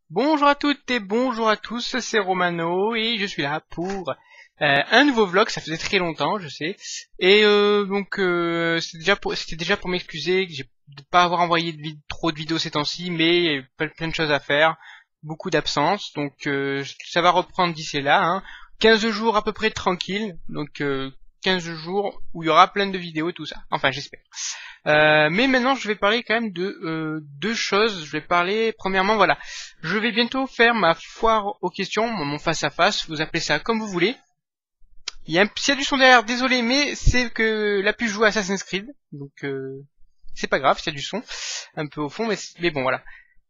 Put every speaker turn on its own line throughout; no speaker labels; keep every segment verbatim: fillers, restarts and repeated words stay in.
Bonjour à toutes et bonjour à tous, c'est Romano et je suis là pour euh, un nouveau vlog. Ça faisait très longtemps, je sais, et euh, donc euh, c'était déjà pour c'était déjà pour m'excuser que j'ai de pas avoir envoyé de vid- trop de vidéos ces temps-ci, mais il y a eu plein, plein de choses à faire, beaucoup d'absence, donc euh, ça va reprendre d'ici là. Hein. quinze jours à peu près tranquille, donc euh, quinze jours où il y aura plein de vidéos et tout ça. Enfin, j'espère. Euh, mais maintenant, je vais parler quand même de euh, deux choses. Je vais parler, premièrement, voilà, je vais bientôt faire ma foire aux questions, mon face à face. Vous appelez ça comme vous voulez. Il y a, un, s'il y a du son derrière, désolé, mais c'est que la puce joue à Assassin's Creed, donc euh, c'est pas grave, s'il y a du son un peu au fond, mais, mais bon, voilà.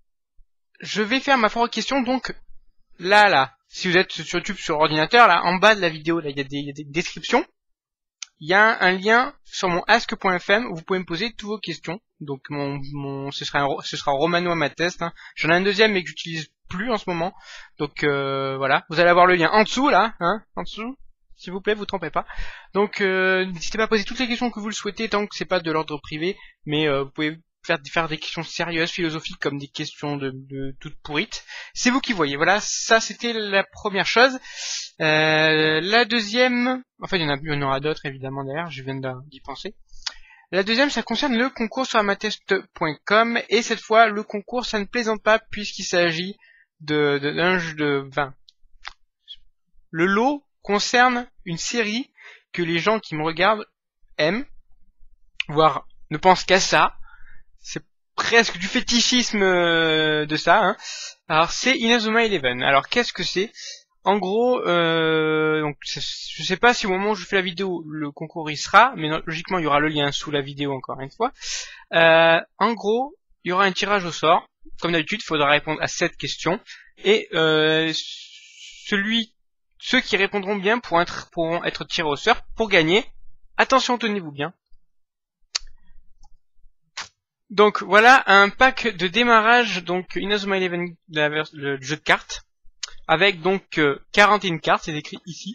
Je vais faire ma foire aux questions, donc là, là, si vous êtes sur YouTube, sur ordinateur, là, en bas de la vidéo, là, il y a des, il y a des descriptions. Il y a un lien sur mon ask point f m où vous pouvez me poser toutes vos questions. Donc mon, mon ce sera un, ce sera Romano à ma test. Hein. J'en ai un deuxième mais que j'utilise plus en ce moment. Donc euh, voilà, vous allez avoir le lien en dessous là, hein, en dessous. S'il vous plaît, vous trompez pas. Donc euh, n'hésitez pas à poser toutes les questions que vous le souhaitez tant que c'est pas de l'ordre privé, mais euh, vous pouvez faire, faire des questions sérieuses, philosophiques, comme des questions de, de toutes pourrites. C'est vous qui voyez. Voilà, ça c'était la première chose. Euh, la deuxième, enfin il y en, a, il y en aura d'autres évidemment derrière, je viens d'y penser. La deuxième, ça concerne le concours sur amatest point com, et cette fois, le concours, ça ne plaisante pas puisqu'il s'agit de, de, d'un jeu de vin. Le lot concerne une série que les gens qui me regardent aiment, voire ne pensent qu'à ça. C'est presque du fétichisme de ça. Hein. Alors c'est Inazuma Eleven. Alors qu'est-ce que c'est ? En gros, euh, donc je sais pas si au moment où je fais la vidéo le concours y sera, mais non, logiquement il y aura le lien sous la vidéo encore une fois. Euh, en gros, il y aura un tirage au sort. Comme d'habitude, il faudra répondre à sept questions et euh, celui, ceux qui répondront bien pourront être, pourront être tirés au sort pour gagner. Attention, tenez-vous bien. Donc voilà un pack de démarrage, donc Inazuma Eleven, le jeu de cartes. Avec donc euh, quarante et une cartes, c'est écrit ici.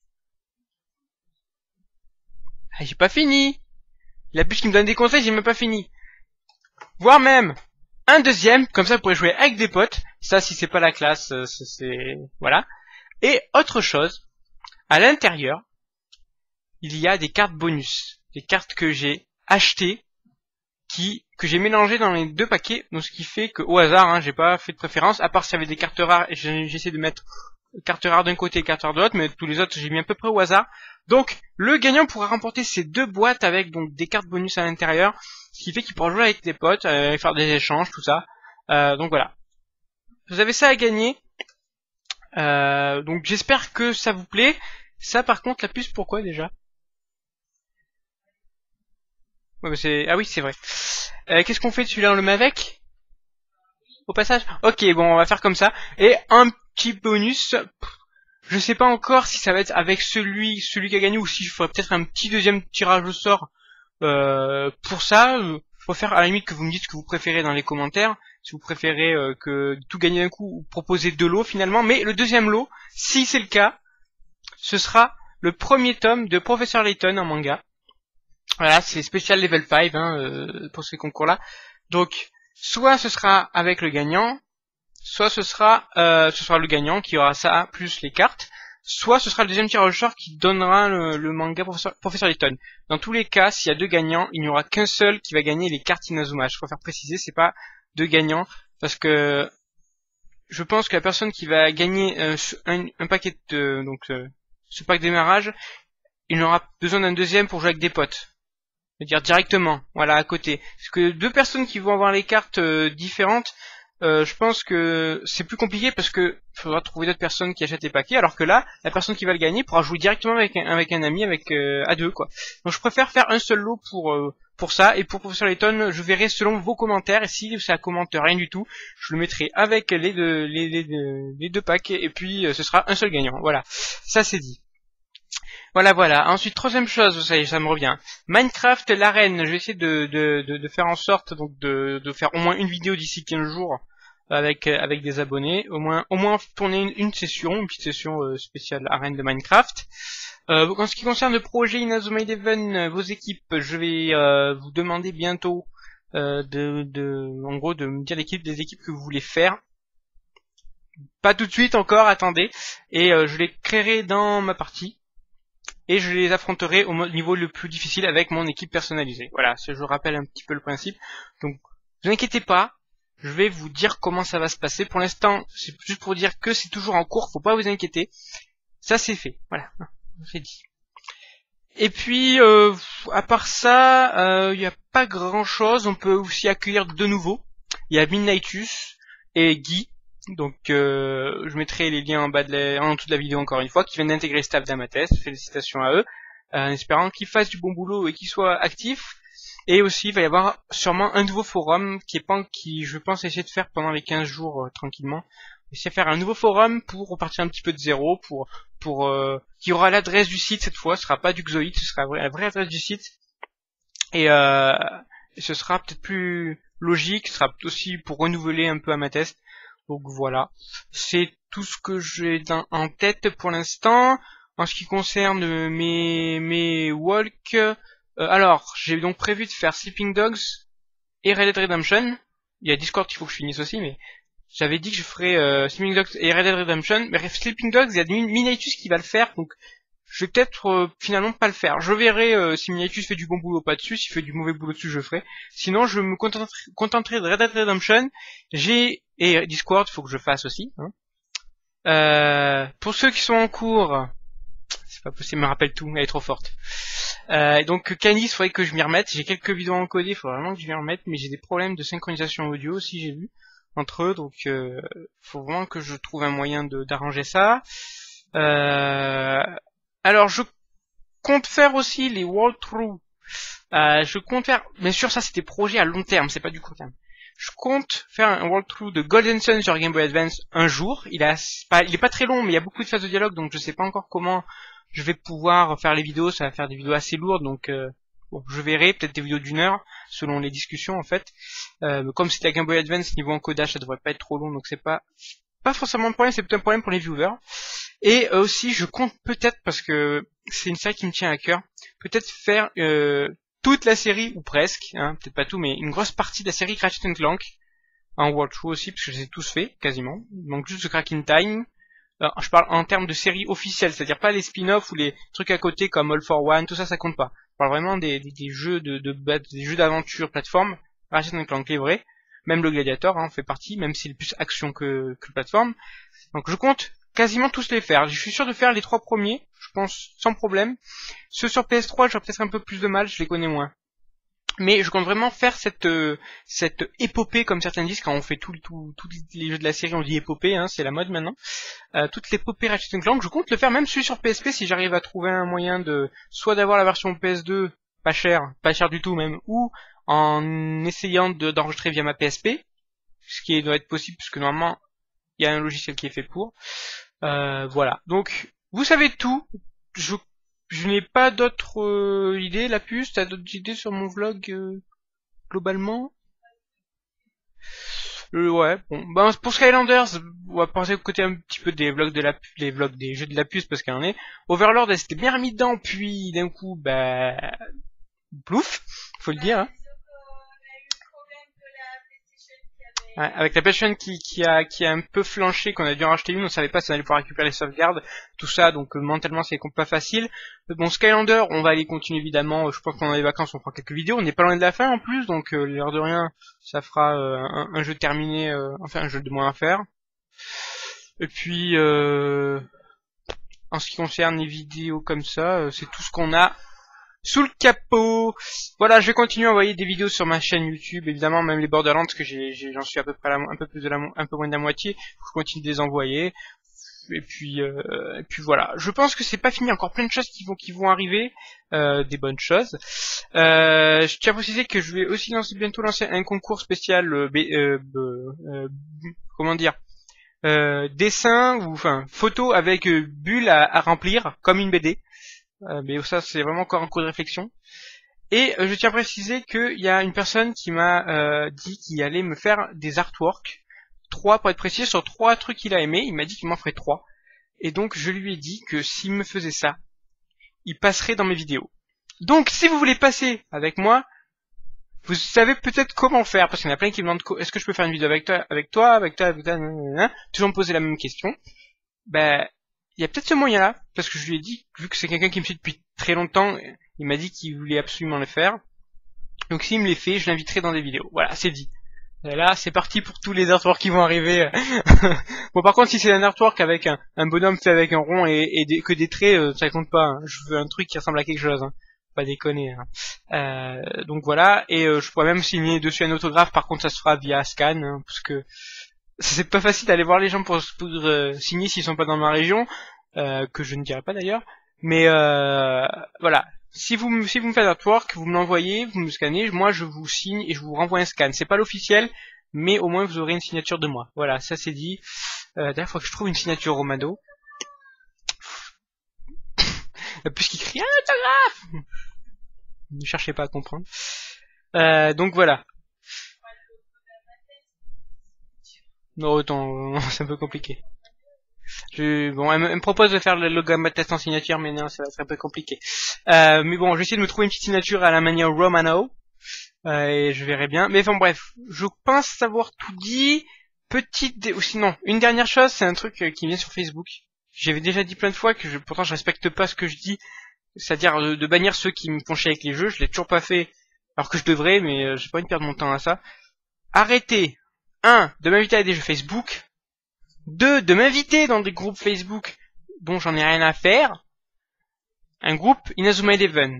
Ah, j'ai pas fini. La puce qui me donne des conseils, j'ai même pas fini. Voire même un deuxième, comme ça vous pourrez jouer avec des potes. Ça, si c'est pas la classe, euh, c'est voilà. Et autre chose, à l'intérieur, il y a des cartes bonus, des cartes que j'ai achetées, qui que j'ai mélangées dans les deux paquets. Donc ce qui fait que au hasard, hein, j'ai pas fait de préférence, à part s'il y avait des cartes rares, et j'essaie de mettre cartes rares d'un côté et cartes rares de l'autre, mais tous les autres j'ai mis à peu près au hasard. Donc le gagnant pourra remporter ces deux boîtes avec donc des cartes bonus à l'intérieur, ce qui fait qu'il pourra jouer avec des potes, euh, faire des échanges, tout ça. Euh, donc voilà. Vous avez ça à gagner. Euh, donc j'espère que ça vous plaît. Ça par contre, la puce, pourquoi déjà? Ouais, bah, c'est... Ah oui, c'est vrai. Euh, Qu'est-ce qu'on fait de celui-là? On le met avec? Au passage? Ok, bon, on va faire comme ça. Et un petit bonus. Je sais pas encore si ça va être avec celui celui qui a gagné ou si je ferai peut-être un petit deuxième tirage au sort euh, pour ça. Je préfère à la limite que vous me dites ce que vous préférez dans les commentaires. Si vous préférez euh, que tout gagner d'un coup ou proposer deux lots finalement. Mais le deuxième lot, si c'est le cas, ce sera le premier tome de Professeur Layton en manga. Voilà, c'est spécial level cinq hein, euh, pour ces concours-là. Donc, soit ce sera avec le gagnant, soit ce sera euh, ce sera le gagnant qui aura ça plus les cartes, soit ce sera le deuxième tirage au sort qui donnera le, le manga Professeur, Professeur Layton. Dans tous les cas, s'il y a deux gagnants, il n'y aura qu'un seul qui va gagner les cartes Inazuma. Je préfère préciser, c'est pas deux gagnants, parce que je pense que la personne qui va gagner euh, un, un paquet de donc euh, ce pack démarrage, il aura besoin d'un deuxième pour jouer avec des potes. C'est-à-dire directement, voilà, à côté. Parce que deux personnes qui vont avoir les cartes euh, différentes, euh, je pense que c'est plus compliqué parce que il faudra trouver d'autres personnes qui achètent les paquets, alors que là, la personne qui va le gagner pourra jouer directement avec un, avec un ami, avec euh, à deux, quoi. Donc je préfère faire un seul lot pour euh, pour ça, et pour Professeur Layton, je verrai selon vos commentaires, et si ça commente rien du tout, je le mettrai avec les deux, les, les, les, les deux packs, et puis euh, ce sera un seul gagnant. Voilà, ça c'est dit. Voilà, voilà. Ensuite, troisième chose, ça y est, ça me revient. Minecraft, l'arène. Je vais essayer de, de, de, de faire en sorte donc de, de faire au moins une vidéo d'ici quinze jours avec avec des abonnés. Au moins, au moins tourner une, une session, une petite session euh, spéciale arène de Minecraft. Euh, en ce qui concerne le projet Inazuma Eleven, vos équipes, je vais euh, vous demander bientôt euh, de, de, en gros, de me dire l'équipe des équipes que vous voulez faire. pas tout de suite encore, attendez. Et euh, je les créerai dans ma partie. Et je les affronterai au niveau le plus difficile avec mon équipe personnalisée. Voilà, je vous rappelle un petit peu le principe. Donc, ne vous inquiétez pas, je vais vous dire comment ça va se passer. Pour l'instant, c'est juste pour dire que c'est toujours en cours, faut pas vous inquiéter. Ça, c'est fait, voilà, c'est dit. Et puis, euh, à part ça, il euh, n'y a pas grand-chose. On peut aussi accueillir de nouveaux. Il y a Midnightus et Guy. Donc euh, je mettrai les liens en bas de la, en dessous de la vidéo encore une fois, qui viennent d'intégrer le staff d'Amates. Félicitations à eux, euh, en espérant qu'ils fassent du bon boulot et qu'ils soient actifs. Et aussi il va y avoir sûrement un nouveau forum qui est pas, qui je pense essayer de faire pendant les quinze jours euh, tranquillement. Essayer de faire un nouveau forum pour repartir un petit peu de zéro, pour pour euh, qui aura l'adresse du site cette fois, ce sera pas du Xoid, ce sera la vraie adresse du site. Et, euh, et ce sera peut-être plus logique, ce sera aussi pour renouveler un peu Amates. Donc voilà, c'est tout ce que j'ai en tête pour l'instant. En ce qui concerne mes mes walks, euh, alors j'ai donc prévu de faire Sleeping Dogs et Red Dead Redemption. Il y a Discord qu'il faut que je finisse aussi, mais j'avais dit que je ferais euh, Sleeping Dogs et Red Dead Redemption. Mais Sleeping Dogs, il y a Midnightus qui va le faire, donc je vais peut-être euh, finalement pas le faire. Je verrai euh, si Midnightus fait du bon boulot ou pas dessus. S'il fait du mauvais boulot dessus, je ferai. Sinon, je me contenterai, contenterai de Red Dead Redemption. J'ai et Discord, faut que je fasse aussi. Hein. Euh, pour ceux qui sont en cours, c'est pas possible, me rappelle tout, elle est trop forte. Euh, donc Canis, faudrait que je m'y remette. J'ai quelques vidéos encodées, il faut vraiment que je m'y remette, mais j'ai des problèmes de synchronisation audio aussi, j'ai vu entre eux, donc euh, faut vraiment que je trouve un moyen de d'arranger ça. Euh, alors je compte faire aussi les walkthroughs. Euh, je compte faire, bien sûr ça c'est des projets à long terme, c'est pas du court terme. Je compte faire un walkthrough de Golden Sun sur Game Boy Advance un jour. Il a pas, il est pas très long, mais il y a beaucoup de phases de dialogue, donc je sais pas encore comment je vais pouvoir faire les vidéos. Ça va faire des vidéos assez lourdes, donc euh, bon, je verrai peut-être des vidéos d'une heure selon les discussions en fait. Euh, comme c'était à Game Boy Advance, niveau encodage, ça devrait pas être trop long, donc c'est pas pas forcément un problème, c'est plutôt un problème pour les viewers. Et euh, aussi, je compte peut-être, parce que c'est une série qui me tient à cœur, peut-être faire euh, toute la série, ou presque, hein, peut-être pas tout, mais une grosse partie de la série Ratchet and Clank, en walkthrough aussi, parce que je les ai tous faits, quasiment. Il manque juste de Crack in Time. Alors, je parle en termes de série officielle, c'est-à-dire pas les spin-offs ou les trucs à côté comme All for One, tout ça, ça compte pas. Je parle vraiment des, des, des jeux de, de, de des jeux d'aventure plateforme, Ratchet and Clank les vrais, même le Gladiator hein, fait partie, même s'il est plus action que, que plateforme. Donc je compte quasiment tous les faire. Je suis sûr de faire les trois premiers, je pense sans problème. Ceux sur P S trois, j'aurai peut-être un peu plus de mal, je les connais moins. Mais je compte vraiment faire cette euh, cette épopée, comme certains disent, quand on fait tous tout, tout les jeux de la série, on dit épopée, hein, c'est la mode maintenant. Euh, toute l'épopée Ratchet and Clank, je compte le faire même celui sur P S P si j'arrive à trouver un moyen de soit d'avoir la version P S deux, pas cher, pas cher du tout même, ou en essayant de, d'enregistrer via ma P S P, ce qui doit être possible puisque normalement il y a un logiciel qui est fait pour. Euh, voilà. Donc, vous savez tout. Je, je n'ai pas d'autres euh, idées. La puce, t'as d'autres idées sur mon vlog euh, globalement euh, Ouais. Bon, ben pour Skylanders, on va passer au côté un petit peu des vlogs de la, des vlogs des jeux de la puce parce qu'il y en est. Overlord, elle s'était bien remis dedans, puis d'un coup, bah, plouf, faut le dire. Hein. Ouais, avec la PlayStation qui, qui a qui a un peu flanché, qu'on a dû en racheter une, on savait pas si on allait pouvoir récupérer les sauvegardes, tout ça, donc euh, mentalement c'est pas facile. Mais bon, Skylander, on va aller continuer évidemment, je pense que pendant les vacances on fera quelques vidéos, on n'est pas loin de la fin en plus, donc euh, l'air de rien, ça fera euh, un, un jeu terminé, euh, enfin un jeu de moins à faire. Et puis, euh, en ce qui concerne les vidéos comme ça, euh, c'est tout ce qu'on a sous le capot. Voilà, je vais continuer à envoyer des vidéos sur ma chaîne YouTube, évidemment même les Borderlands que j'ai, j'en suis à peu près la, un peu plus de la, un peu moins de la moitié. Je continue de les envoyer. Et puis, euh, et puis voilà. Je pense que c'est pas fini. Encore plein de choses qui vont, qui vont arriver, euh, des bonnes choses. Euh, je tiens à préciser que je vais aussi lancer bientôt lancer un concours spécial, euh, euh, euh, comment dire, euh, dessin ou enfin photo avec euh, bulles à, à remplir comme une B D. Euh, mais ça c'est vraiment encore en cours de réflexion. Et euh, je tiens à préciser qu'il y a une personne qui m'a euh, dit qu'il allait me faire des artworks, trois pour être précis, sur trois trucs qu'il a aimé. Il m'a dit qu'il m'en ferait trois. Et donc je lui ai dit que s'il me faisait ça, il passerait dans mes vidéos. Donc si vous voulez passer avec moi, vous savez peut-être comment faire, parce qu'il y en a plein qui me demandent est-ce que je peux faire une vidéo avec toi, avec toi, avec toi, avec toi, nanana, toujours me poser la même question. Ben, il y a peut-être ce moyen-là, parce que je lui ai dit, vu que c'est quelqu'un qui me suit depuis très longtemps, il m'a dit qu'il voulait absolument le faire. Donc s'il me les fait, je l'inviterai dans des vidéos. Voilà, c'est dit. Et là, c'est parti pour tous les artworks qui vont arriver. Bon, par contre, si c'est un artwork avec un, un bonhomme fait avec un rond et, et des, que des traits, euh, ça compte pas. Hein. Je veux un truc qui ressemble à quelque chose. Hein. Pas déconner. Hein. Euh, donc voilà, et euh, je pourrais même signer dessus un autographe. Par contre, ça se fera via scan, hein, parce que c'est pas facile d'aller voir les gens pour, pour euh, signer s'ils sont pas dans ma région, euh, que je ne dirai pas d'ailleurs. Mais euh, voilà. Si vous, me, si vous me faites un artwork, vous me l'envoyez, vous me scannez, moi je vous signe et je vous renvoie un scan. C'est pas l'officiel, mais au moins vous aurez une signature de moi. Voilà, ça c'est dit. Euh, D'ailleurs, il faut que je trouve une signature Romano. Puisqu'il crie un autographe. Ne cherchez pas à comprendre. Euh, donc voilà. Non, autant, c'est un peu compliqué. Je, bon, elle me, elle me propose de faire le logo Matest en signature, mais non, ça va être un peu compliqué. Euh, mais bon, je vais essayer de me trouver une petite signature à la manière Romano, euh, et je verrai bien. Mais enfin bref, je pense savoir tout dit. Petite, dé... ou sinon, une dernière chose, c'est un truc euh, qui vient sur Facebook. J'avais déjà dit plein de fois que je, pourtant je respecte pas ce que je dis, c'est-à-dire de, de bannir ceux qui me font chier avec les jeux. Je l'ai toujours pas fait, alors que je devrais, mais euh, j'ai pas envie de perdre mon temps à ça. Arrêtez, un, de m'inviter à des jeux Facebook. Deux, de m'inviter dans des groupes Facebook dont j'en ai rien à faire. Un groupe Inazuma Eleven.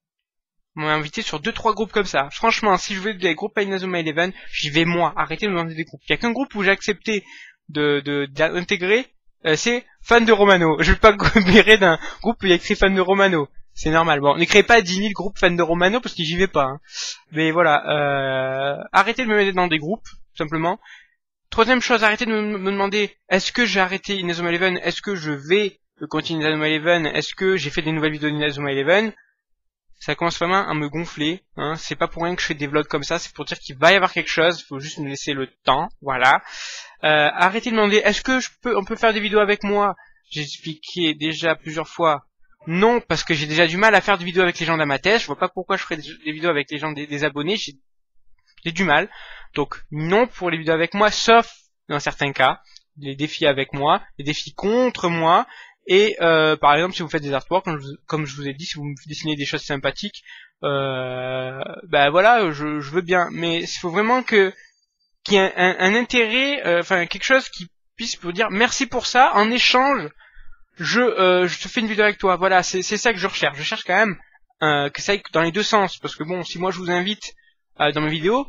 On m'a invité sur deux trois groupes comme ça. Franchement, si je veux des groupes à Inazuma Eleven, j'y vais moi. Arrêtez de me demander des groupes. Il y a qu'un groupe où j'ai accepté de de d'intégrer, euh, c'est fan de Romano. Je vais pas me d'un groupe où il y a écrit fan de Romano. C'est normal. Bon, ne créez pas dix mille groupes fans de Romano parce que j'y vais pas. Hein. Mais voilà, euh, arrêtez de me mettre dans des groupes, tout simplement. Troisième chose, arrêtez de me, me demander est-ce que j'ai arrêté Inazuma Eleven, est-ce que je vais continuer Inazuma Eleven, est-ce que j'ai fait des nouvelles vidéos d'Inazuma Eleven. Ça commence vraiment à me gonfler, hein. C'est pas pour rien que je fais des vlogs comme ça, c'est pour dire qu'il va y avoir quelque chose, il faut juste me laisser le temps, voilà. Euh, arrêtez de me demander est-ce que je peux, on peut faire des vidéos avec moi. J'ai expliqué déjà plusieurs fois non, parce que j'ai déjà du mal à faire des vidéos avec les gens d'Amates, je vois pas pourquoi je ferais des, des vidéos avec les gens des, des abonnés, j'ai J'ai du mal. Donc non pour les vidéos avec moi, sauf dans certains cas, les défis avec moi, les défis contre moi, et euh, par exemple si vous faites des artworks, comme je, comme je vous ai dit, si vous me dessinez des choses sympathiques, euh, ben voilà, je, je veux bien. Mais il faut vraiment que qu'il y ait un, un, un intérêt, euh, enfin quelque chose qui puisse vous dire merci pour ça, en échange, je, euh, je te fais une vidéo avec toi. Voilà, c'est ça que je recherche. Je cherche quand même euh, que ça aille dans les deux sens, parce que bon, si moi je vous invite euh, dans mes vidéos,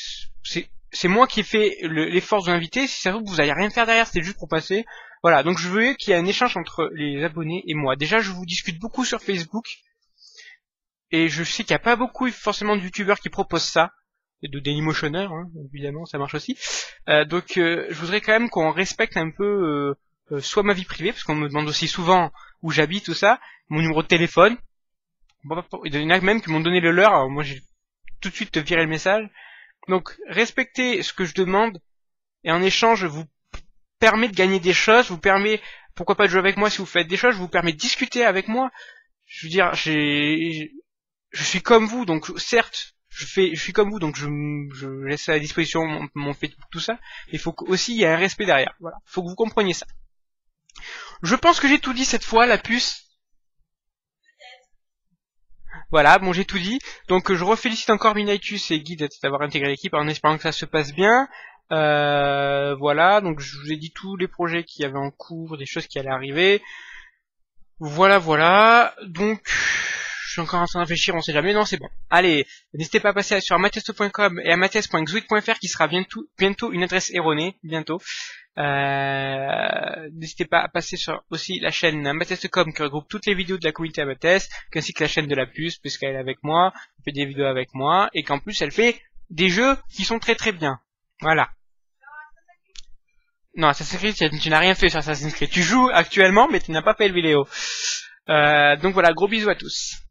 c'est moi qui ai fait l'effort de vous inviter. Si ça se trouve, vous n'allez rien faire derrière, c'était juste pour passer. Voilà, donc je veux qu'il y ait un échange entre les abonnés et moi. Déjà, je vous discute beaucoup sur Facebook, et je sais qu'il n'y a pas beaucoup forcément de youtubeurs qui proposent ça, et de Dailymotionneurs, hein, évidemment, ça marche aussi. Euh, donc, euh, je voudrais quand même qu'on respecte un peu euh, euh, soit ma vie privée, parce qu'on me demande aussi souvent où j'habite, tout ça, mon numéro de téléphone. Il y en a même qui m'ont donné le leur, alors moi j'ai tout de suite viré le message. Donc, respectez ce que je demande, et en échange, vous permet de gagner des choses, vous permet, pourquoi pas de jouer avec moi si vous faites des choses, je vous permet de discuter avec moi. Je veux dire, j'ai, je suis comme vous, donc certes, je fais, je suis comme vous, donc je, je laisse à la disposition mon, mon Facebook, tout ça, mais il faut aussi il y ait un respect derrière. Voilà, faut que vous compreniez ça. Je pense que j'ai tout dit cette fois, la puce. Voilà, bon j'ai tout dit. Donc je refélicite encore Minatus et Guy d'avoir intégré l'équipe en espérant que ça se passe bien. Euh, voilà, donc je vous ai dit tous les projets qui avaient en cours, des choses qui allaient arriver. Voilà, voilà. Donc je suis encore en train de réfléchir, on sait jamais. Non, c'est bon. Allez, n'hésitez pas à passer sur amatesto point com et amates point xwik point fr qui sera bientôt, bientôt une adresse erronée, bientôt. Euh, n'hésitez pas à passer sur aussi la chaîne Amates point com qui regroupe toutes les vidéos de la communauté Amates, ainsi que la chaîne de la puce, puisqu'elle est avec moi, elle fait des vidéos avec moi, et qu'en plus elle fait des jeux qui sont très très bien. Voilà. Non, Assassin's Creed, tu n'as rien fait sur Assassin's Creed. Tu joues actuellement, mais tu n'as pas fait le vidéo. Euh, donc voilà, gros bisous à tous.